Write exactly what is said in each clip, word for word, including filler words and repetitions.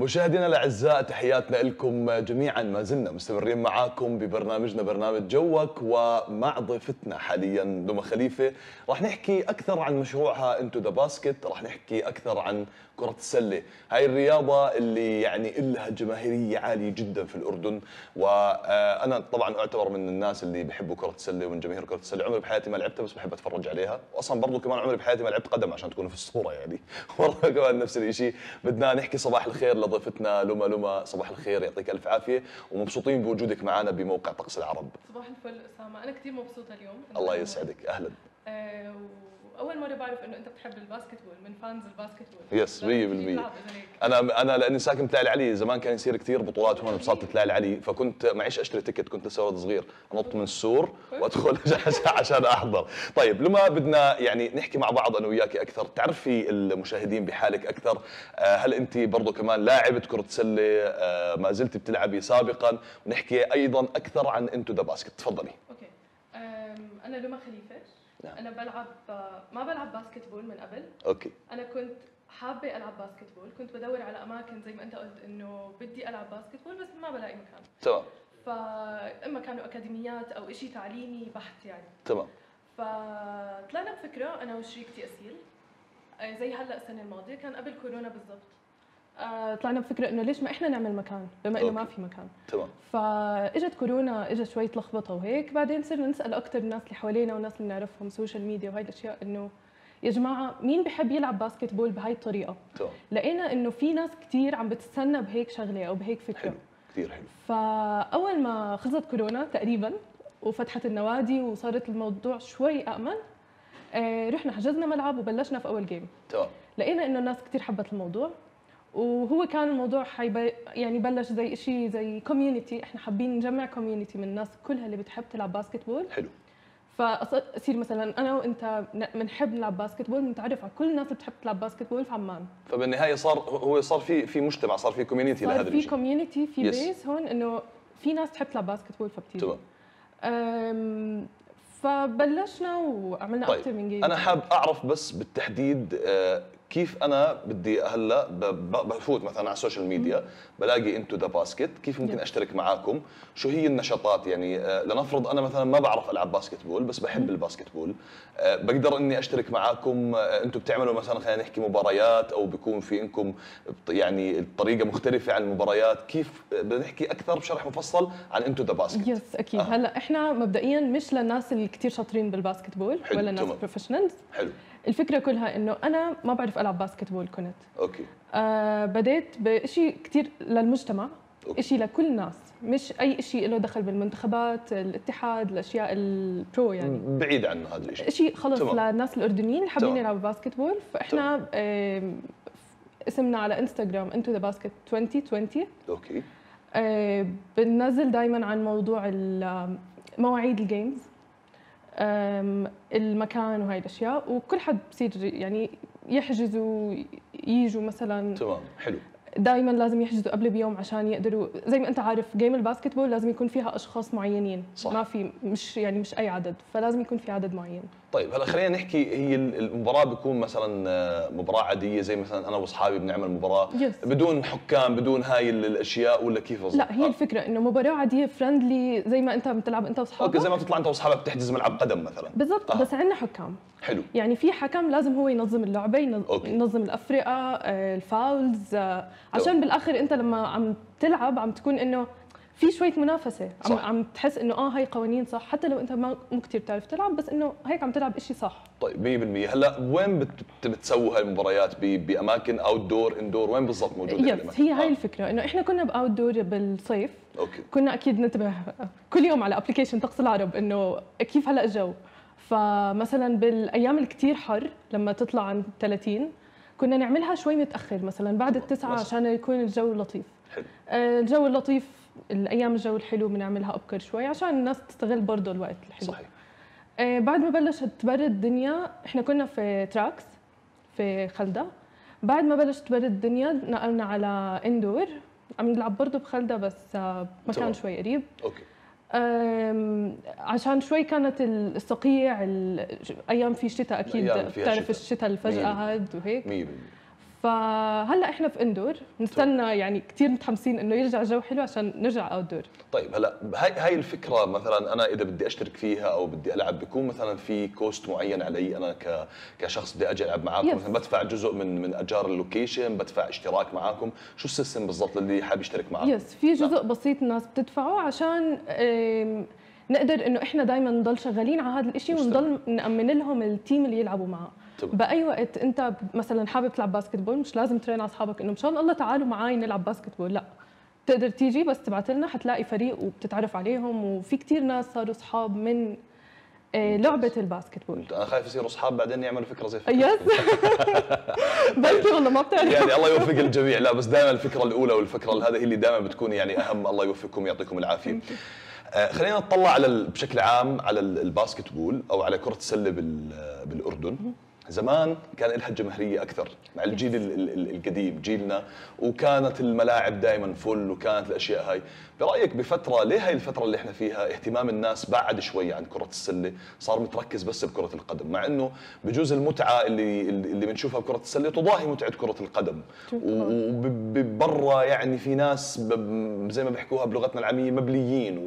مشاهدينا الاعزاء، تحياتنا لكم جميعا. ما زلنا مستمرين معاكم ببرنامجنا برنامج جوك، ومع ضيفتنا حاليا لما خليفه. راح نحكي اكثر عن مشروعها انتو ذا باسكت، راح نحكي اكثر عن كرة السلة، هاي الرياضة اللي يعني لها جماهيرية عالية جدا في الأردن. وأنا طبعا أعتبر من الناس اللي بيحبوا كرة السلة ومن جماهير كرة السلة. عمري بحياتي ما لعبتها بس بحب أتفرج عليها، وأصلا برضو كمان عمري بحياتي ما لعبت قدم عشان تكونوا في الصورة يعني. والله كمان نفس الشيء. بدنا نحكي صباح الخير لضيفتنا لما. لما صباح الخير، يعطيك ألف عافية، ومبسوطين بوجودك معنا بموقع طقس العرب. صباح الفل أسامة، أنا كثير مبسوطة اليوم. الله يسعدك، أهلا. أه واول مره بعرف انه انت بتحب الباسكتبول، من فانز الباسكتبول. يس مية بالمية. انا انا لاني ساكن بتلاقي العلي، زمان كان يصير كثير بطولات هون بصاله تلاقي العلي، فكنت معيش اشتري تيكت، كنت لسه ولد صغير انط من السور وادخل عشان احضر. طيب لما بدنا يعني نحكي مع بعض انا وياكي اكثر، تعرفي المشاهدين بحالك اكثر. هل انت برضه كمان لاعبه كره سله، ما زلت بتلعبي سابقا؟ ونحكي ايضا اكثر عن انتو ذا باسكت. تفضلي. اوكي. انا لما خليفه. نعم. أنا بلعب ما بلعب باسكتبول من قبل. أوكي. أنا كنت حابة ألعب باسكتبول، كنت بدور على أماكن زي ما أنت قلت إنه بدي ألعب باسكتبول بس ما بلاقي مكان. تمام. فإما كانوا أكاديميات أو إشي تعليمي بحت يعني. تمام. فطلعنا بفكرة أنا وشريكتي أسيل، زي هلا السنة الماضية، كان قبل كورونا بالضبط. طلعنا بفكرة إنه ليش ما إحنا نعمل مكان بما إنه ما في مكان. تمام. فاجت كورونا، اجت شوية لخبطة وهيك، بعدين صرنا نسأل أكثر الناس اللي حوالينا والناس اللي بنعرفهم سوشيال ميديا وهي الأشياء، إنه يا جماعة مين بحب يلعب باسكتبول بهاي الطريقة؟ تمام. لقينا إنه في ناس كثير عم بتستنى بهيك شغلة أو بهيك فكرة. حلو، كثير حلو. فأول ما خلصت كورونا تقريبا وفتحت النوادي وصارت الموضوع شوي أأمن، آه رحنا حجزنا ملعب وبلشنا في أول جيم. تمام. لقينا إنه الناس كثير حبت الموضوع، وهو كان الموضوع حيبي يعني بلش زي شيء زي كوميونتي، احنا حابين نجمع كوميونتي من الناس كلها اللي بتحب تلعب باسكتبول. حلو. فاصير مثلا انا وانت بنحب نلعب باسكتبول، نتعرف على كل الناس اللي بتحب تلعب باسكتبول في عمان. فبالنهايه صار هو صار في في مجتمع، صار في كوميونتي لهذا الشيء. صار في كوميونتي، في بيس هون انه في ناس تحب تلعب باسكتبول فبتيجي. تمام. فبلشنا وعملنا طيب. اكثر من جيم. انا حاب اعرف بس بالتحديد كيف انا بدي هلا بفوت مثلا على السوشيال ميديا بلاقي انتو ذا باسكت، كيف ممكن اشترك معاكم؟ شو هي النشاطات؟ يعني لنفرض انا مثلا ما بعرف العب باسكتبول بس بحب الباسكتبول، بقدر اني اشترك معاكم؟ انتو بتعملوا مثلا خلينا نحكي مباريات، او بيكون في انكم يعني طريقه مختلفه عن المباريات؟ كيف بدنا نحكي اكثر بشرح مفصل عن انتو ذا باسكت؟ يس اكيد. آه. هلا احنا مبدئيا مش للناس اللي كثير شاطرين بالباسكتبول ولا ناس بروفيشنالز. حلو. الفكرة كلها إنه أنا ما بعرف ألعب باسكتبول كنت. أوكي. آه بديت بشيء كثير للمجتمع، أوكي. شيء لكل الناس، مش أي شيء له دخل بالمنتخبات، الاتحاد، الأشياء البرو يعني. بعيد عنه هذا الشيء. شيء خلص للناس الأردنيين اللي حابين يلعبوا باسكتبول، فإحنا آه اسمنا على انستغرام انتو ذا باسكت عشرين عشرين. أوكي. آه بننزل دائما عن موضوع مواعيد الجيمز، المكان وهي الاشياء، وكل حد بصير يعني يحجزوا ييجوا مثلا. تمام. حلو. دائما لازم يحجزوا قبل بيوم عشان يقدروا، زي ما انت عارف جيم الباسكتبول لازم يكون فيها اشخاص معينين. صح. ما في مش يعني مش اي عدد، فلازم يكون في عدد معين. طيب هلا خلينا نحكي، هي المباراه بيكون مثلا مباراه عاديه زي مثلا انا واصحابي بنعمل مباراه يس. بدون حكام بدون هاي الاشياء، ولا كيف بالضبط؟ لا هي آه. الفكره انه مباراه عاديه فريندلي زي ما انت بتلعب انت واصحابك. اوكي، زي ما بتطلع انت واصحابك بتحجز ملعب قدم مثلا. بالضبط. آه. بس عندنا حكام. حلو. يعني في حكم لازم هو ينظم اللعبه، ينظم الافرقه، الفاولز، عشان بالاخر انت لما عم تلعب عم تكون انه في شويه منافسه، عم صح. عم تحس انه اه هي قوانين صح، حتى لو انت ما مو كثير بتعرف تلعب، بس انه هيك عم تلعب شيء صح. طيب مية بالمية. هلا وين بت بتسووا هاي المباريات؟ باماكن اوت دور اندور؟ وين بالضبط موجوده؟ يس هي هاي آه. الفكره، انه احنا كنا باوت دور بالصيف. اوكي. كنا اكيد ننتبه كل يوم على ابلكيشن طقس العرب انه كيف هلا الجو، فمثلا بالايام الكثير حر لما تطلع عن ثلاثين كنا نعملها شوي متاخر، مثلا بعد التسعة عشان يكون الجو لطيف. حلو. آه الجو اللطيف، الايام الجو الحلو بنعملها ابكر شوي عشان الناس تستغل برضه الوقت الحلو. صحيح. آه بعد ما بلشت تبرد الدنيا، احنا كنا في تراكس في خلدة، بعد ما بلشت تبرد الدنيا نقلنا على اندور، عم نلعب برضه بخلدة بس آه مكان شوي قريب. اوكي. عشان شوي كانت الصقيع ايام في شتاء اكيد بتعرف الشتاء الفجأة هاد وهيك. مية فهلا احنا في اندور نستنى، يعني كثير متحمسين انه يرجع الجو حلو عشان نرجع اوت دور. طيب هلا هاي هاي الفكره مثلا انا اذا بدي اشترك فيها او بدي العب بيكون مثلا في كوست معين علي انا ك كشخص بدي اجي العب معاكم، مثلا بدفع جزء من من اجار اللوكيشن، بدفع اشتراك معاكم، شو السيستم بالضبط اللي حابب يشترك معاكم؟ يس في جزء نعم. بسيط الناس بتدفعه عشان نقدر انه احنا دائما نضل شغالين على هذا الشيء ونضل نامن لهم التيم اللي يلعبوا معه. باي وقت انت مثلا حابب تلعب باسكتبول مش لازم ترين على اصحابك انه مشان الله تعالوا معي نلعب باسكتبول، لا بتقدر تيجي بس تبعت لنا حتلاقي فريق وبتتعرف عليهم، وفي كثير ناس صاروا اصحاب من لعبه الباسكتبول. انا خايف يصيروا اصحاب بعدين يعملوا فكره زي فكره يس بلكي والله ما بتعرف يعني الله يوفق الجميع. لا بس دائما الفكره الاولى والفكره هذه هي اللي دائما بتكون يعني اهم. الله يوفقكم يعطيكم العافيه. آه خلينا نطلع على بشكل عام على الباسكتبول او على كره السله بالاردن. زمان كان لها جماهيريه اكثر مع الجيل القديم جيلنا، وكانت الملاعب دائما فل وكانت الاشياء هاي. برايك بفتره ليه هاي الفتره اللي احنا فيها اهتمام الناس بعد شوي عن كره السله، صار متركز بس بكره القدم، مع انه بجوز المتعه اللي اللي بنشوفها بكره السله تضاهي متعه كره القدم، وبرا يعني في ناس زي ما بيحكوها بلغتنا العاميه مبليين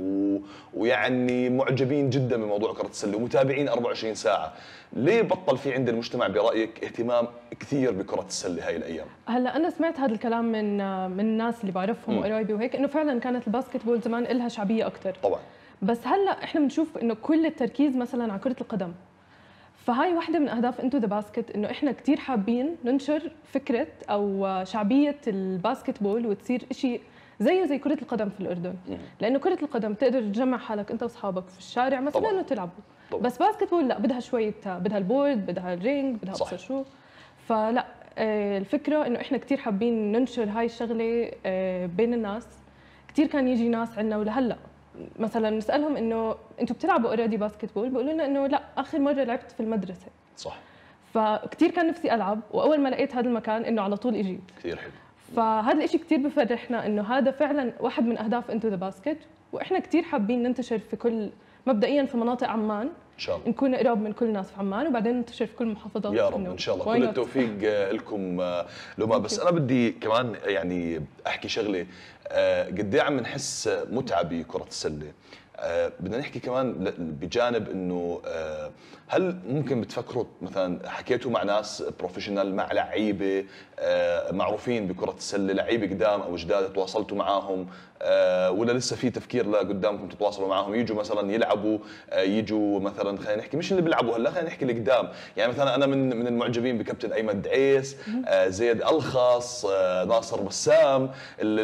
ويعني معجبين جدا بموضوع كره السله ومتابعين أربعة وعشرين ساعه. ليه بطل في عند المجتمع برايك اهتمام كثير بكره السله هاي الايام؟ هلا انا سمعت هذا الكلام من من الناس اللي بعرفهم وقرايبي وهيك، انه فعلا كانت الباسكتبول زمان لها شعبيه اكثر طبعا، بس هلا احنا بنشوف انه كل التركيز مثلا على كره القدم. فهاي واحدة من اهداف انتو ذا باسكت، انه احنا كثير حابين ننشر فكره او شعبيه الباسكتبول وتصير شيء زيه زي كره القدم في الاردن، لانه كره القدم تقدر تجمع حالك انت واصحابك في الشارع مثلا وتلعبوا، بس باسكتبول لا، بدها شويه، بدها البورد، بدها الرينج، بدها ابصر شو. فلا الفكره انه احنا كثير حابين ننشر هاي الشغله بين الناس. كثير كان يجي ناس عندنا ولهلا مثلا نسالهم انه انتم بتلعبوا اوريدي باسكتبول، بيقولوا لنا انه لا اخر مره لعبت في المدرسه. صح. فكثير كان نفسي العب، واول ما لقيت هذا المكان انه على طول اجيت. كثير حلو. فهذا الشيء كثير بفرحنا انه هذا فعلا واحد من اهداف انتو ذا باسكت، واحنا كثير حابين ننتشر في كل، مبدئيا في مناطق عمان ان شاء الله، نكون قراب من كل الناس في عمان، وبعدين ننتشر في كل المحافظات يا رب ان شاء الله. كل التوفيق لكم لما. بس انا بدي كمان يعني احكي شغله، قد ايه عم نحس متعه بكره السله. أه بدنا نحكي كمان بجانب انه أه هل ممكن بتفكروا مثلا حكيتوا مع ناس بروفيشنال، مع لعيبه أه معروفين بكره السله، لعيبه قدام او جداد، تواصلتوا معاهم أه ولا لسه في تفكير لقدامكم تتواصلوا معاهم يجوا مثلا يلعبوا، أه يجوا مثلا خلينا نحكي مش اللي بيلعبوا هلا، خلينا نحكي اللي قدام. يعني مثلا انا من من المعجبين بكابتن ايمن دعيس، أه زيد الخص، أه ناصر بسام،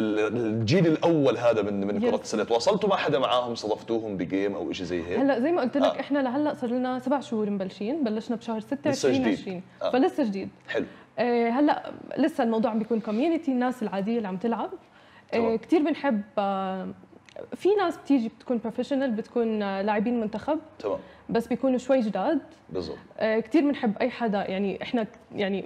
الجيل الاول هذا من من كره السله. تواصلتوا مع حدا معاهم، صادفتوهم بجيم او شيء زي هيك؟ هلا زي ما قلت لك آه. احنا لهلا صار لنا سبع شهور مبلشين، بلشنا بشهر ستة ألفين وعشرين، آه. فلسه جديد. حلو. آه هلا لسه الموضوع عم بيكون كوميونتي، الناس العاديه اللي عم تلعب. آه كثير بنحب، آه في ناس بتيجي بتكون بروفيشنال، بتكون آه لاعبين منتخب، تمام، بس بيكونوا شوي جداد. بالضبط. آه كثير بنحب اي حدا، يعني احنا يعني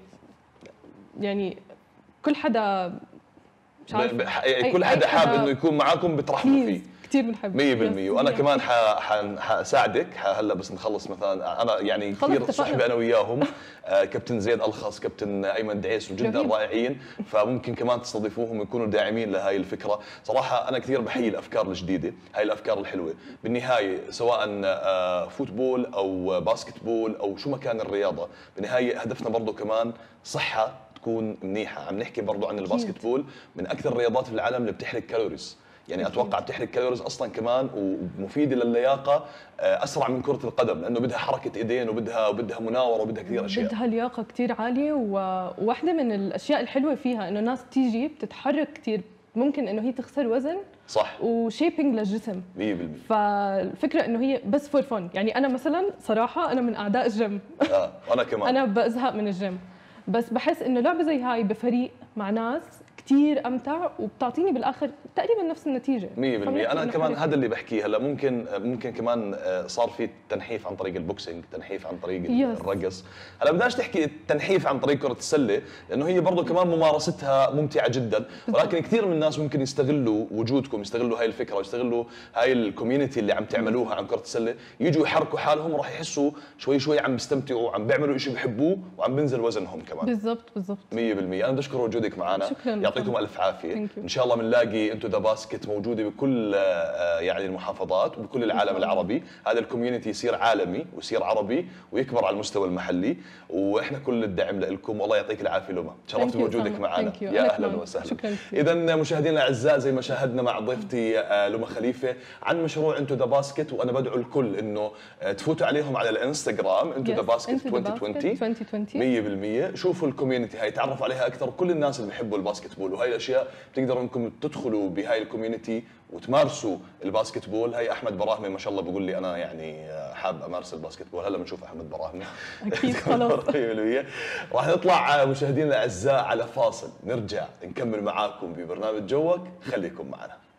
يعني كل حدا مش عارف، كل حدا حابب انه يكون معاكم بترحبوا فيه. كثير بنحب مية بالمية. وانا كمان حساعدك هلا بس نخلص مثلا، انا يعني كثير صحبه انا وياهم، كابتن زيد الخص، كابتن ايمن دعيس، وجدا رائعين، فممكن كمان تستضيفوهم ويكونوا داعمين لهي الفكره. صراحه انا كثير بحيي الافكار الجديده، هاي الافكار الحلوه. بالنهايه سواء فوتبول او باسكتبول او شو ما كان الرياضه، بالنهايه هدفنا برضه كمان صحه تكون منيحه. عم نحكي برضه عن الباسكتبول من اكثر الرياضات في العالم اللي بتحرق كالوريز، يعني اتوقع بتحرق كالوريز اصلا كمان ومفيده للياقه اسرع من كره القدم، لانه بدها حركه ايدين وبدها وبدها مناوره وبدها كثير اشياء، بدها لياقه كثير عاليه. وواحده من الاشياء الحلوه فيها انه الناس بتيجي بتتحرك كثير، ممكن انه هي تخسر وزن، صح، وشيبينج للجسم مية بالمية. فالفكره انه هي بس فور فن. يعني انا مثلا صراحه انا من اعداء الجيم اه انا كمان انا بزهق من الجيم، بس بحس انه لعبه زي هاي بفريق مع ناس كثير امتع وبتعطيني بالاخر تقريبا نفس النتيجه. مية بالمية. انا كمان هذا اللي بحكيه هلا. ممكن ممكن كمان صار في تنحيف عن طريق البوكسينج، تنحيف عن طريق yes. الرقص. هلا بدناش تحكي تنحيف عن طريق كره السله لانه هي برضه كمان ممارستها ممتعه جدا، ولكن كثير من الناس ممكن يستغلوا وجودكم، يستغلوا هاي الفكره ويستغلوا هاي الكوميونتي اللي عم تعملوها عن كره السله، يجوا يحركوا حالهم وراح يحسوا شوي شوي عم بيستمتعوا، عم بيعملوا شيء بحبوه وعم بينزل وزنهم كمان. بالضبط بالضبط مية بالمية. انا بشكر وجودك معنا، يعطيكم الف عافيه. ان شاء الله بنلاقي انتو ذا باسكت موجوده بكل يعني المحافظات وبكل العالم العربي، هذا الكوميونتي يصير عالمي ويصير عربي ويكبر على المستوى المحلي، واحنا كل الدعم لكم. والله يعطيك العافيه لما تشرفت بوجودك معنا. يا اهلا وسهلا. اذا مشاهدينا الاعزاء زي ما شاهدنا مع ضيفتي لما خليفه عن مشروع انتو ذا باسكت، وانا بدعو الكل انه تفوتوا عليهم على الانستغرام انتو ذا باسكت ألفين وعشرين مية بالمية. شوفوا الكوميونتي هاي، تعرفوا عليها اكثر. كل الناس اللي بيحبوا الباسكت بول وهي الاشياء بتقدروا انكم تدخلوا بهاي الكوميونتي وتمارسوا الباسكت بول. هي احمد براهمي ما شاء الله بقول لي انا يعني حاب امارس الباسكت بول. هلا بنشوف احمد براهمي اكيد خلاص. راح نطلع مشاهدينا الاعزاء على فاصل، نرجع نكمل معاكم ببرنامج جوك، خليكم معنا.